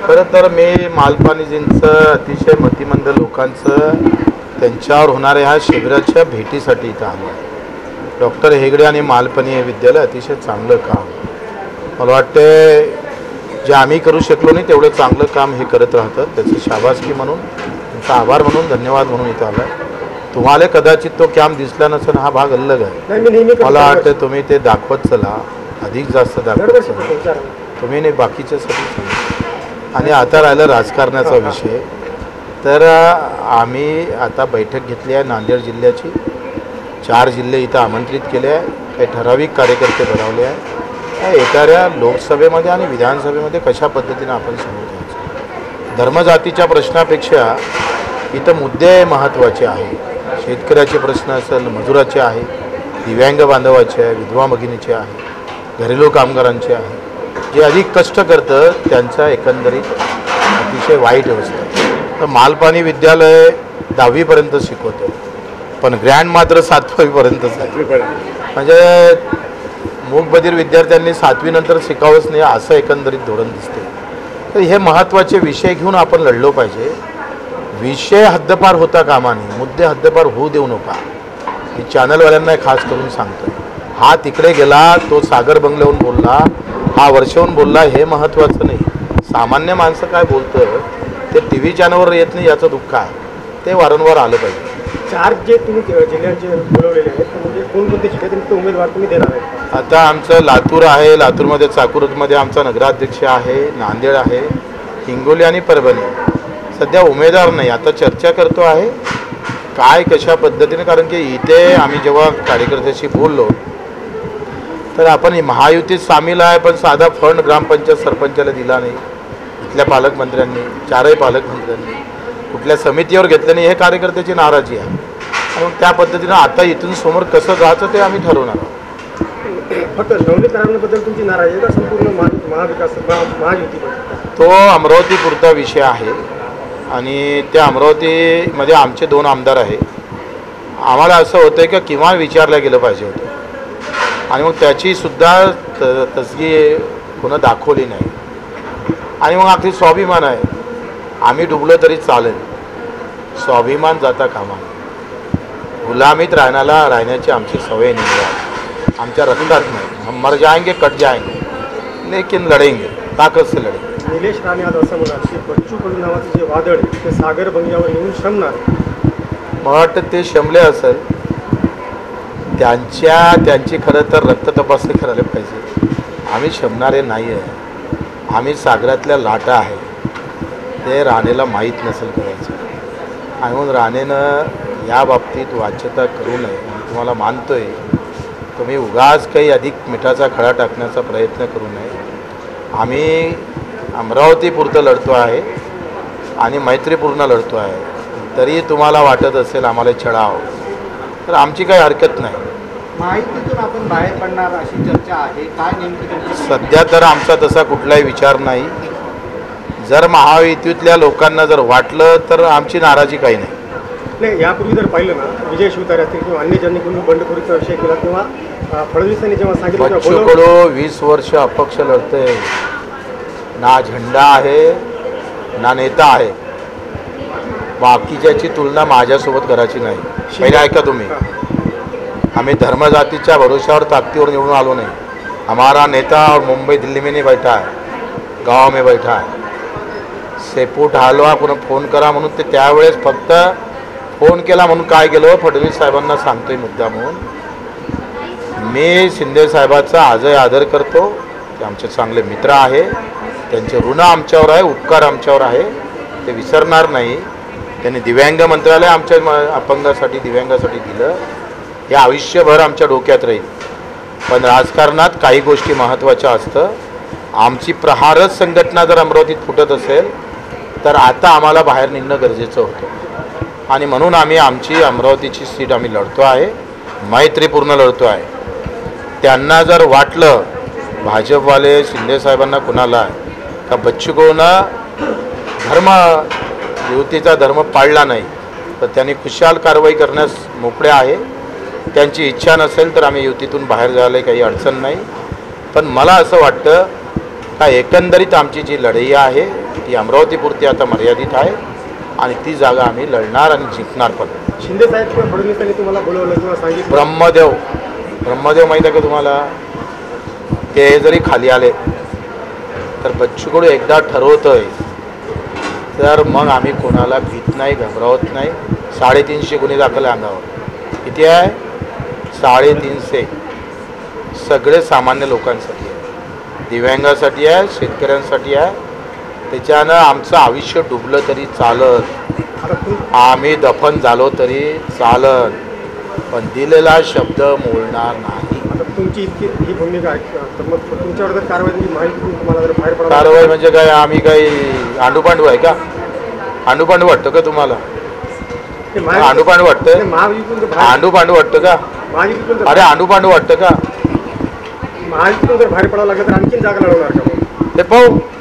खरं तर मी मालपानीजींचं अतिशय मतिमंद लोकांचं त्यांच्यावर होणाऱ्या ह्या शिबिराच्या भेटीसाठी इथं आलो आहे. डॉक्टर हेगडे आणि मालपानी हे विद्यालय अतिशय चांगलं काम, मला वाटते जे आम्ही करू शकलो नाही तेवढं चांगलं काम हे करत राहतं. त्याची शाबासकी म्हणून, त्यांचा आभार म्हणून, धन्यवाद म्हणून इथं आला आहे. तुम्हाला कदाचित तो कॅम्प दिसला नसेल, हा भाग अलग आहे. मला वाटतं तुम्ही ते दाखवत चला, अधिक जास्त दाखवत चला तुम्ही, नाही बाकीच्यासाठी. आणि आता राहिलं राजकारणाचा विषय, तर आम्ही आता बैठक घेतली आहे नांदेड जिल्ह्याची. 4 जिल्हे इथं आमंत्रित केले आहे, काही ठराविक कार्यकर्ते बनवले आहे. येणाऱ्या लोकसभेमध्ये आणि विधानसभेमध्ये कशा पद्धतीनं आपण समोर घ्यायचं. धर्मजातीच्या प्रश्नापेक्षा इथं मुद्दे महत्त्वाचे आहे. शेतकऱ्याचे प्रश्न असेल, मजुराचे आहे, दिव्यांग बांधवाचे आहे, विधवा भगिनीचे आहे, घरेलू कामगारांचे आहे. जे अधिक कष्ट करतं त्यांचा एकंदरीत अतिशय वाईट असतं. तर मालपानी विद्यालय 10वीपर्यंत शिकवतं, पण ग्रँड मात्र 7वीपर्यंतच आहे. म्हणजे मूकबधीर विद्यार्थ्यांनी 7वी नंतर शिकावंच नाही असं एकंदरीत धोरण दिसते. तर हे महत्त्वाचे विषय घेऊन आपण लढलो पाहिजे. विषय हद्दपार होता कामा नये, मुद्दे हद्दपार होऊ देऊ नका. मी चॅनलवाल्यांना खास करून सांगतो, हा तिकडे गेला, तो सागर बंगल्याहून बोलला, हा वर्षाहून बोलला, हे महत्त्वाचं नाही. सामान्य माणसं काय बोलतं ते TV चॅनलवर येत नाही याचं दुःख आहे, ते वारंवार आलं पाहिजे. 4 जे तुम्ही जिल्ह्यांचे बोलवलेले आहेत, म्हणजे कोणकोणते जिल्ह्यातील उमेदवार तुम्ही देणार आहेत? आता आमचं लातूर आहे, लातूरमध्ये चाकूरमध्ये आमचा नगराध्यक्ष आहे, नांदेड आहे, हिंगोली आणि परभणी. सध्या उमेदवार नाही, आता चर्चा करतो आहे काय कशा पद्धतीने. कारण की इथे आम्ही जेव्हा कार्यकर्त्याशी बोललो तर आपण महायुतीत सामील आहे, पण साधा फंड ग्रामपंचायत सरपंचाला दिला नाही. इथल्या पालकमंत्र्यांनी, 4ही पालकमंत्र्यांनी कुठल्या समितीवर घेतलं नाही, हे कार्यकर्त्याची नाराजी आहे. आणि त्या पद्धतीनं आता इथून समोर कसं जायचं ते आम्ही ठरवणार आहोत. फक्त नवनीकरणाबद्दल तुमची नाराजी आहे का संपूर्ण महाविकास महायुती? तो अमरावतीपुरता विषय आहे आणि त्या अमरावतीमध्ये आमचे 2 आमदार आहे. आम्हाला असं होतं की किमान विचारलं गेलं पाहिजे होतं आणि मग त्याचीसुद्धा तसगी कोणा दाखवली नाही. आणि मग आपली स्वाभिमान आहे, आम्ही डुबलो तरी चालेल, स्वाभिमान जाता कामा. गुलामीत राहण्याची आमची सवय नाही आहे, आमच्या रक्तात नाही. हम मर जाएंगे कट जाएंगे लेकिन लढेंगे, ताकद से लढेंगे. निलेश राणे आज असं म्हणाले की बच्चू कडू नावाचे जे वादळ ते सागर बंगल्यावर येऊन शमणार. मला वाटतं ते शमले असेल, त्यांची खरं तर रक्त तपासणी करायला पाहिजे. आम्ही शमणारे नाही आहे, आम्ही सागरातल्या लाटा आहे. ते राणेला माहीत नसेल करायचं. आणि म्हणून राणेनं या बाबतीत वाच्यता करू नये. मी तुम्हाला मानतोय, तुम्ही उगाच काही अधिक मिठाचा खडा टाकण्याचा प्रयत्न करू नये. आम्ही अमरावतीपुरतं लढतो आहे आणि मैत्रीपूर्ण लढतो आहे. तरी तुम्हाला वाटत असेल आम्हाला छळाव, तर आमची काही हरकत नाही. माहितीतून आपण बाहेर पडणार अशी चर्चा आहे, काय नेमकी? सध्या तर आमचा तसा कुठलाही विचार नाही. जर महायुतीतल्या लोकांना जर वाटलं तर आमची नाराजी काही नाही. नाही, यापूर्वी जर पाहिलं ना, विजय शिवतारे असतील किंवा अन्य ज्यांनी कोणी बंडखोरीचा विषय केला तेव्हा फडणवीसांनी जेव्हा सांगितलं बच्चू कडू 20 वर्ष अपक्ष लढते, ना झेंडा आहे ना नेता आहे. बाकीच्याची तुलना माझ्यासोबत करायची नाही. पहिले ऐका तुम्ही, आम्ही धर्मजातीच्या भरोशावर ताकदीवर निवडून आलो नाही. हमारा नेता और मुंबई दिल्ली में नहीं बैठा है, गाँव में बैठा है. सेपूट हलवा पुन्हा फोन करा म्हणून ते त्यावेळेस फक्त फोन केला म्हणून काय केलं, फडणवीस साहेबांना सांगतोय मुद्दा म्हणून. मी शिंदे साहेबांचा आजही आदर करतो. ते आमचे चांगले मित्र आहे, त्यांचे ऋण आमच्यावर आहे, उपकार आमच्यावर आहे, ते विसरणार नाही. त्यांनी दिव्यांग मंत्रालय आमच्या अपंगासाठी दिव्यांगासाठी दिलं, हे आयुष्यभर आमच्या डोक्यात राहील. पण राजकारणात काही गोष्टी महत्त्वाच्या असतं. आमची प्रहारच संघटना जर अमरावतीत फुटत असेल तर आता आम्हाला बाहेर निघणं गरजेचं होतं. आणि म्हणून आम्ही आमची अमरावतीची सीट आम्ही लढतो आहे, मैत्रीपूर्ण लढतो आहे. त्यांना जर वाटलं भाजपवाले शिंदे साहेबांना कुणाला का बच्चू कडूनं युतीचा धर्म पाळला नाही तर त्यांनी खुशाल कारवाई करण्यास मोकळे आहे. त्यांची इच्छा नसेल तर आम्ही युतीतून बाहेर जायला काही अडचण नाही. पण मला असं वाटतं का एकंदरीत आमची जी लढाई आहे ती अमरावतीपुरती आता मर्यादित आहे आणि ती जागा आम्ही लढणार आणि जिंकणार पण. शिंदे साहेब किंवा फडणवीसांनी तुम्हाला बोलवलं किंवा सांगितलं? ब्रह्मदेव माहीत आहे का तुम्हाला? ते जरी खाली आले तर बच्चू कडू एकदा ठरवतोय तर मग आम्ही कोणाला भीत नाही, घबरावत नाही. 350 गुन्हे दाखल अंगावर. किती आहे? 350. सगळे सामान्य लोकांसाठी आहे, दिव्यांगासाठी आहे, शेतकऱ्यांसाठी आहे. त्याच्यानं आमचं आयुष्य डुबलं तरी चालत, आम्ही दफन झालो तरी चालत, पण दिलेला शब्द मोडणार नाही. आता तुमची इतकी ही भूमिका आहे तर मग तुमच्यावर जर कारवाई माहिती तुम्हाला जर बाहेर पडा. कारवाई म्हणजे काय? आम्ही काही आंडूपांडू आहे का? आंडूपांडू वाटतं का तुम्हाला? आंडूपांडू वाटतं? आंडूपांडू वाटतं का? अरे आंडूपांडू वाटतं का? महायुतीतून जर बाहेर पडावं लागलं तर आणखीन जागा लढवणार का? ते पाहू.